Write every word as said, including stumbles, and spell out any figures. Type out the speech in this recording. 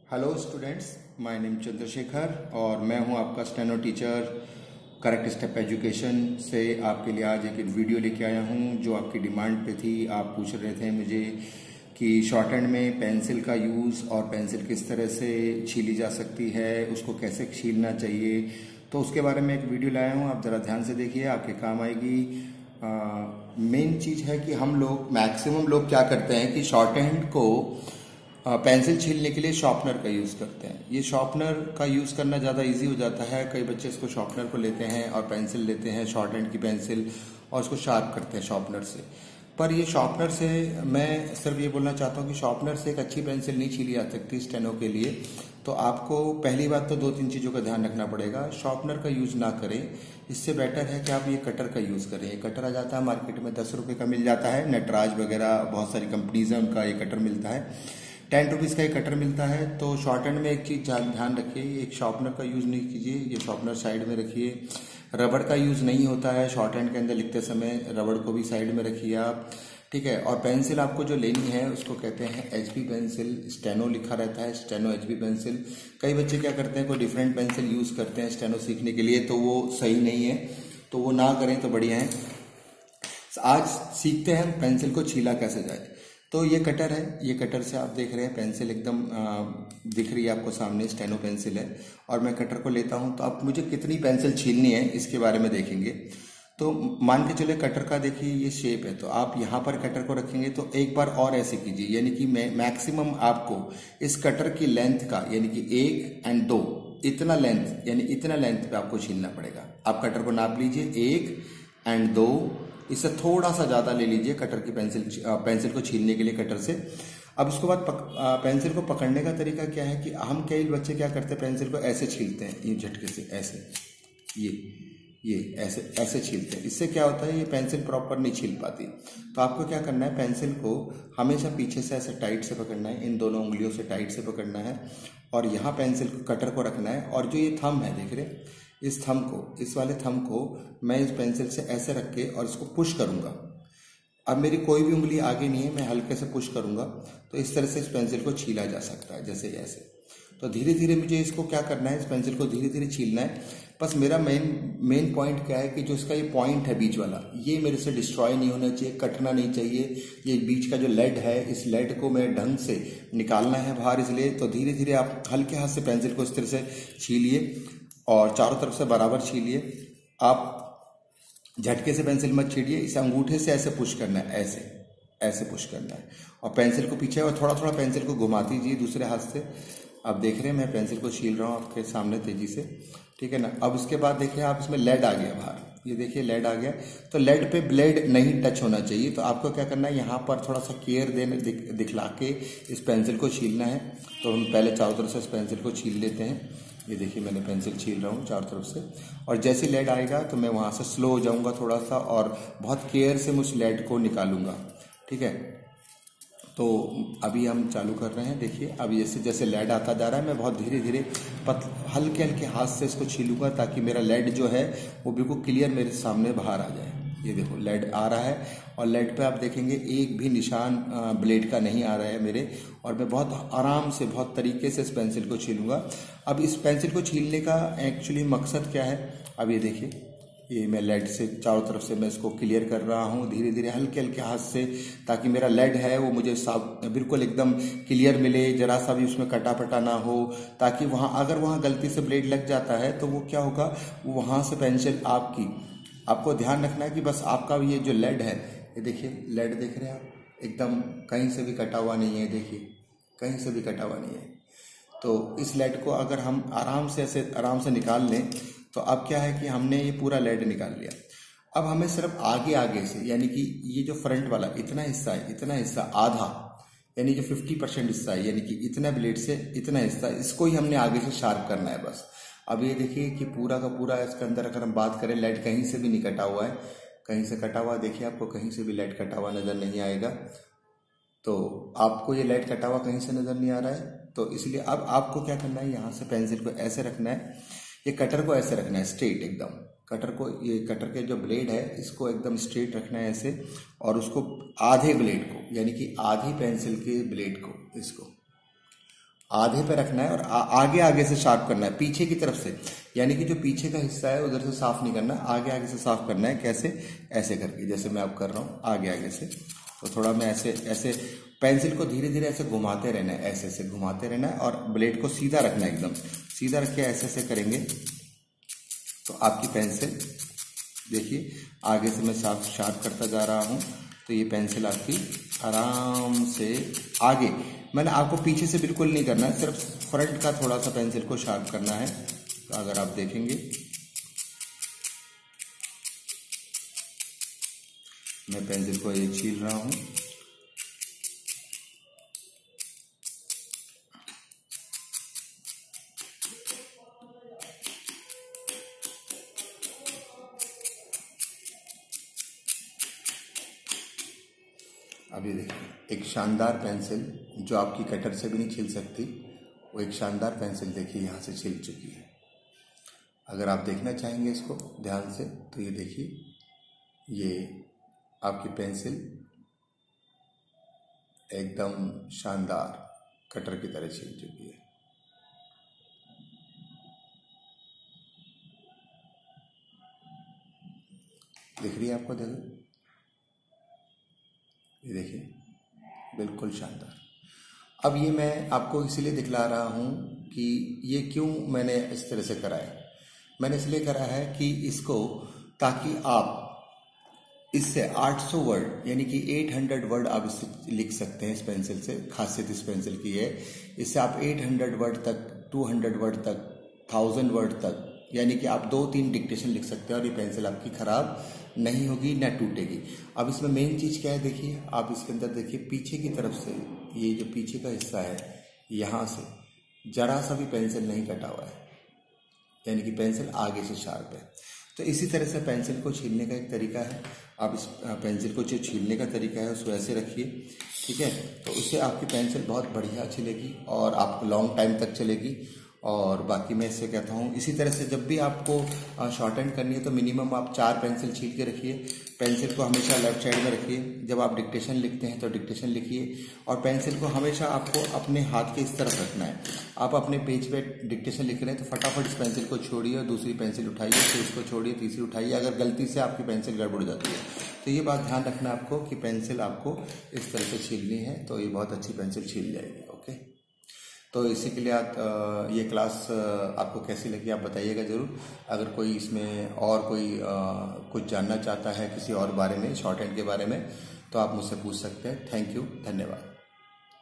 Hello students, my name Chandrashekhar और मैं हूं आपका steno teacher correct step education से। आपके लिए आज एक वीडियो लेके आया हूं जो आपकी डिमांड पे थी। आप पूछ रहे थे मुझे कि शॉर्ट हैंड में पेंसिल का यूज़ और पेंसिल किस तरह से छीली जा सकती है, उसको कैसे छीलना चाहिए, तो उसके बारे में एक वीडियो लाया हूँ। आप ज़रा ध्यान से देखिए, आपके काम आएगी। मेन चीज़ है कि हम लोग मैक्सिमम लोग क्या करते हैं कि शॉर्ट हैंड को पेंसिल छीलने के लिए शार्पनर का यूज़ करते हैं। ये शार्पनर का यूज़ करना ज़्यादा इजी हो जाता है। कई बच्चे इसको शार्पनर को लेते हैं और पेंसिल लेते हैं, शॉर्ट हैंड की पेंसिल, और उसको शार्प करते हैं शार्पनर से। पर ये शार्पनर से, मैं सिर्फ ये बोलना चाहता हूँ कि शार्पनर से एक अच्छी पेंसिल नहीं छीली जा सकती स्टेनो के लिए। तो आपको पहली बात तो दो तीन चीज़ों का ध्यान रखना पड़ेगा। शार्पनर का यूज़ ना करें, इससे बेटर है कि आप ये कटर का यूज़ करें। ये कटर आ जाता है मार्केट में, दस रुपये का मिल जाता है। नटराज वगैरह बहुत सारी कंपनीज हैं, उनका ये कटर मिलता है। टेन रुपीज़ का एक कटर मिलता है। तो शॉर्ट हैंड में एक चीज़ ध्यान रखिए, एक शार्पनर का यूज़ नहीं कीजिए। ये शार्पनर साइड में रखिए। रबड़ का यूज़ नहीं होता है शॉर्ट हैंड के अंदर लिखते समय, रबड़ को भी साइड में रखिए आप, ठीक है। और पेंसिल आपको जो लेनी है उसको कहते हैं एच बी पेंसिल। स्टेनो लिखा रहता है, स्टेनो एच बी पेंसिल। कई बच्चे क्या करते हैं, कोई डिफरेंट पेंसिल यूज़ करते हैं स्टेनो सीखने के लिए, तो वो सही नहीं है, तो वो ना करें तो बढ़िया है। आज सीखते हैं पेंसिल को छीला कैसे जाए। तो ये कटर है, ये कटर से आप देख रहे हैं पेंसिल एकदम दिख रही है आपको सामने, स्टेनो पेंसिल है। और मैं कटर को लेता हूं, तो अब मुझे कितनी पेंसिल छीलनी है इसके बारे में देखेंगे। तो मान के चले कटर का देखिए ये शेप है, तो आप यहाँ पर कटर को रखेंगे तो एक बार और ऐसे कीजिए, यानी कि मैक्सिमम आपको इस कटर की लेंथ का, यानी कि एक एंड दो, इतना लेंथ, यानी इतना लेंथ पे आपको छीलना पड़ेगा। आप कटर को नाप लीजिए, एक एंड दो, इससे थोड़ा सा ज़्यादा ले लीजिए कटर की पेंसिल पेंसिल को छीलने के लिए कटर से। अब उसके बाद पक, पेंसिल को पकड़ने का तरीका क्या है कि हम कई बच्चे क्या करते हैं, पेंसिल को ऐसे छीलते हैं, ये झटके से ऐसे, ये ये ऐसे ऐसे छीलते हैं। इससे क्या होता है, ये पेंसिल प्रॉपर नहीं छील पाती। तो आपको क्या करना है, पेंसिल को हमेशा पीछे से ऐसे टाइट से पकड़ना है, इन दोनों उंगलियों से टाइट से पकड़ना है, और यहाँ पेंसिल कटर को रखना है। और जो ये थंब है, देख रहे, इस थंब को, इस वाले थंब को मैं इस पेंसिल से ऐसे रख के और इसको पुश करूंगा। अब मेरी कोई भी उंगली आगे नहीं है, मैं हल्के से पुश करूंगा, तो इस तरह से इस पेंसिल को छीला जा सकता है, जैसे ऐसे। तो धीरे धीरे मुझे इसको क्या करना है, इस पेंसिल को धीरे धीरे छीलना है। बस मेरा मेन मेन पॉइंट क्या है कि जो इसका ये पॉइंट है बीच वाला, ये मेरे से डिस्ट्रॉय नहीं होना चाहिए, कटना नहीं चाहिए। ये बीच का जो लेड है, इस लेड को मैं ढंग से निकालना है बाहर, इसलिए तो धीरे धीरे आप हल्के हाथ से पेंसिल को इस तरह से छीलिए और चारों तरफ से बराबर छीलिए। आप झटके से पेंसिल मत छीलिए, इसे अंगूठे से ऐसे पुश करना है, ऐसे ऐसे पुश करना है। और पेंसिल को पीछे और थोड़ा थोड़ा पेंसिल को घुमा दीजिए दूसरे हाथ से। अब देख रहे हैं मैं पेंसिल को छील रहा हूँ आपके सामने तेजी से, ठीक है ना। अब उसके बाद देखिए आप इसमें लेड आ गया बाहर, ये देखिए लेड आ गया। तो लेड पे ब्लेड नहीं टच होना चाहिए। तो आपको क्या करना है, यहाँ पर थोड़ा सा केयर देने दिख, दिखला के इस पेंसिल को छीलना है। तो हम पहले चारों तरफ से इस पेंसिल को छील लेते हैं। ये देखिए मैंने पेंसिल छील रहा हूँ चारों तरफ से, और जैसे लेड आएगा तो मैं वहाँ से स्लो हो जाऊँगा थोड़ा सा, और बहुत केयर से मैं उस लेड को निकालूंगा, ठीक है। तो अभी हम चालू कर रहे हैं। देखिए अब जैसे जैसे लेड आता जा रहा है, मैं बहुत धीरे धीरे पत हल्के हल्के हाथ से इसको छीलूंगा, ताकि मेरा लेड जो है वो बिल्कुल क्लियर मेरे सामने बाहर आ जाए। ये देखो लेड आ रहा है, और लेड पे आप देखेंगे एक भी निशान ब्लेड का नहीं आ रहा है मेरे, और मैं बहुत आराम से, बहुत तरीके से इस पेंसिल को छीलूंगा। अब इस पेंसिल को छीलने का एक्चुअली मकसद क्या है, अब ये देखिए, ये मैं लेड से चारों तरफ से मैं इसको क्लियर कर रहा हूँ धीरे धीरे हल्के हल्के हाथ से, ताकि मेरा लेड है वो मुझे साफ बिल्कुल एकदम क्लियर मिले, जरा सा भी उसमें कटा पटा ना हो। ताकि वहाँ अगर वहाँ गलती से ब्लेड लग जाता है तो वो क्या होगा, वो वहाँ से पेंसिल आपकी, आपको ध्यान रखना है कि बस आपका ये जो लेड है, ये देखिए लेड देख रहे हैं आप, एकदम कहीं से भी कटा हुआ नहीं है, देखिए कहीं से भी कटा हुआ नहीं है। तो इस लेड को अगर हम आराम से ऐसे आराम से निकाल लें, तो अब क्या है कि हमने ये पूरा लेड निकाल लिया। अब हमें सिर्फ आगे आगे से, यानी कि ये जो फ्रंट वाला इतना हिस्सा है, इतना हिस्सा आधा, यानी जो पचास परसेंट हिस्सा है, यानी कि इतना ब्लेड से इतना हिस्सा, इसको ही हमने आगे से शार्प करना है बस। अब ये देखिए कि पूरा का पूरा इसके अंदर अगर हम बात करें, लेड कहीं से भी नहीं कटा हुआ है, कहीं से कटा हुआ देखिए, आपको कहीं से भी लेड कटा हुआ नजर नहीं आएगा। तो आपको ये लेड कटा हुआ कहीं से नजर नहीं आ रहा है, तो इसलिए अब आपको क्या करना है, यहाँ से पेंसिल को ऐसे रखना है, ये कटर को ऐसे रखना है स्ट्रेट एकदम। कटर को, ये कटर के जो ब्लेड है इसको एकदम स्ट्रेट रखना है ऐसे, और उसको आधे ब्लेड को, यानी कि आधी पेंसिल के ब्लेड को, इसको आधे पे रखना है और आ, आगे आगे से शार्प करना है, पीछे की तरफ से, यानी कि जो पीछे का हिस्सा है उधर से साफ नहीं करना, आगे आगे से साफ करना है। कैसे? ऐसे करके, जैसे मैं अब कर रहा हूँ आगे आगे से। तो थोड़ा मैं ऐसे ऐसे पेंसिल को धीरे धीरे ऐसे घुमाते रहना है, ऐसे ऐसे घुमाते रहना है और ब्लेड को सीधा रखना है, एकदम सीधा रख के ऐसे ऐसे करेंगे तो आपकी पेंसिल देखिए आगे से मैं साफ शार्प करता जा रहा हूँ तो ये पेंसिल आपकी आराम से आगे, मैंने आपको पीछे से बिल्कुल नहीं करना है, सिर्फ फ्रंट का थोड़ा सा पेंसिल को शार्प करना है। तो अगर आप देखेंगे मैं पेंसिल को ये छील रहा हूँ, अभी देखिए एक शानदार पेंसिल जो आपकी कटर से भी नहीं छील सकती, वो एक शानदार पेंसिल देखिए यहाँ से छिल चुकी है। अगर आप देखना चाहेंगे इसको ध्यान से तो ये देखिए ये आपकी पेंसिल एकदम शानदार कटर की तरह छिल चुकी है। दिख रही है आपको? देखो ये देखिए बिल्कुल शानदार। अब ये मैं आपको इसलिए दिखला रहा हूँ कि ये क्यों मैंने इस तरह से करा है। मैंने इसलिए करा है कि इसको, ताकि आप इससे आठ सौ वर्ड यानी कि आठ सौ वर्ड आप इससे लिख सकते हैं। इस पेंसिल से खासियत इस पेंसिल की है, इससे आप आठ सौ वर्ड तक, दो सौ वर्ड तक, थाउजेंड वर्ड तक, यानी कि आप दो तीन डिक्टेशन लिख सकते हैं और ये पेंसिल आपकी खराब नहीं होगी ना टूटेगी। अब इसमें मेन चीज़ क्या है देखिए, आप इसके अंदर देखिए पीछे की तरफ से, ये जो पीछे का हिस्सा है यहाँ से जरा सा भी पेंसिल नहीं कटा हुआ है, यानी कि पेंसिल आगे से शार्प है। तो इसी तरह से पेंसिल को छीलने का एक तरीका है। आप इस पेंसिल को जो छीलने का तरीका है उसको ऐसे रखिए, ठीक है, तो उससे आपकी पेंसिल बहुत बढ़िया छिलेगी और आपको लॉन्ग टाइम तक चलेगी। और बाकी मैं इससे कहता हूँ इसी तरह से जब भी आपको शॉर्ट हैंड करनी है तो मिनिमम आप चार पेंसिल छील के रखिए। पेंसिल को हमेशा लेफ्ट साइड में रखिए, जब आप डिक्टेशन लिखते हैं तो डिक्टेशन लिखिए, और पेंसिल को हमेशा आपको अपने हाथ के इस तरफ रखना है। आप अपने पेज पे डिक्टेशन लिख रहे हैं तो फटाफट इस पेंसिल को छोड़िए और दूसरी पेंसिल उठाइए, फिर इसको छोड़िए, तीसरी उठाइए। अगर गलती से आपकी पेंसिल गड़बड़ जाती है तो ये बात ध्यान रखना आपको कि पेंसिल आपको इस तरह से छीलनी है, तो ये बहुत अच्छी पेंसिल छील जाएगी। ओके, तो इसी के लिए आप ये क्लास आपको कैसी लगी आप बताइएगा ज़रूर। अगर कोई इसमें और कोई कुछ जानना चाहता है किसी और बारे में, शॉर्ट हैंड के बारे में, तो आप मुझसे पूछ सकते हैं। थैंक यू, धन्यवाद।